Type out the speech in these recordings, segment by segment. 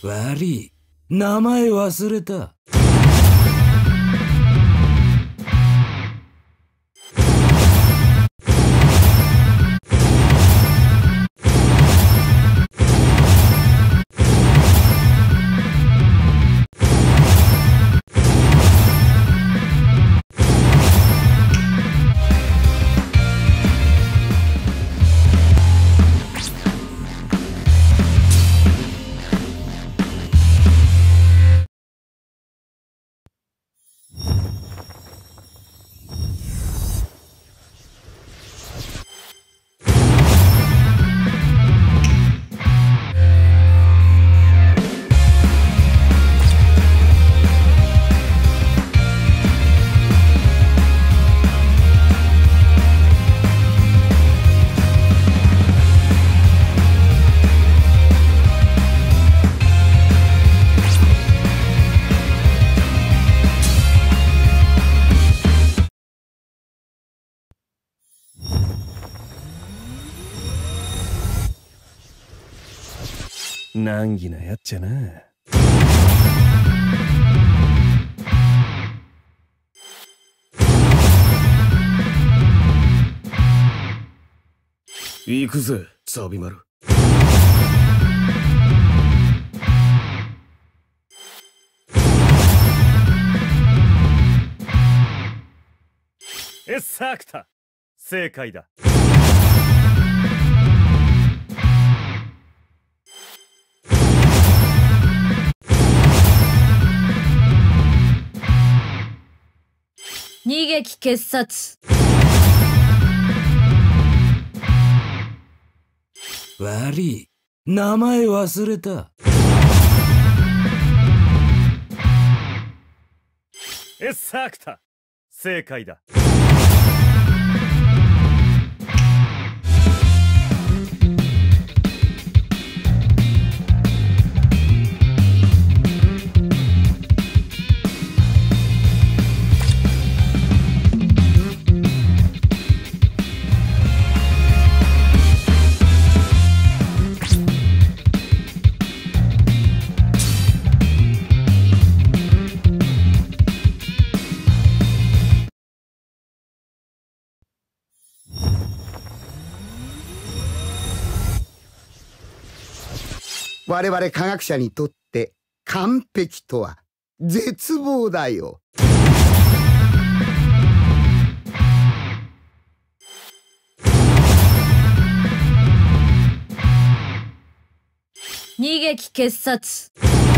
悪い。名前忘れた。 難儀なやっちゃな。 行くぜ、ザビマル。 サクタ、正解だ。 二撃傑殺。 悪い。名前忘れた。 サクタ、正解だ。 我々科学者にとって完璧とは絶望だよ。 二撃傑殺。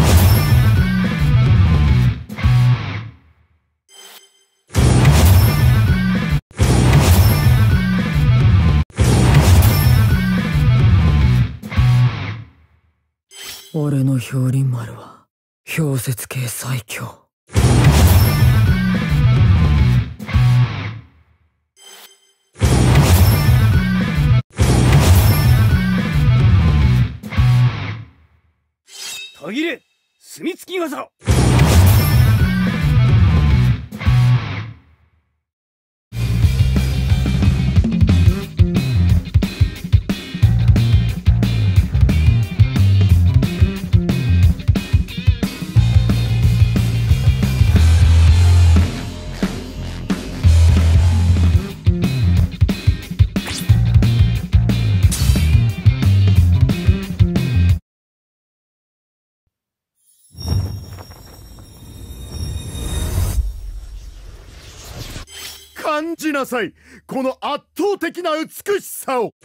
俺の氷林丸は氷雪系最強。 途切れ、墨付き技。 感じなさい、この圧倒的な美しさを。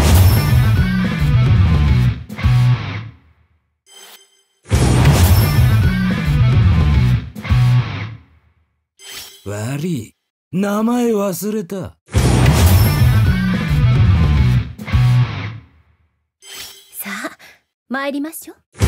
悪い。名前忘れた。 さあ参りましょう。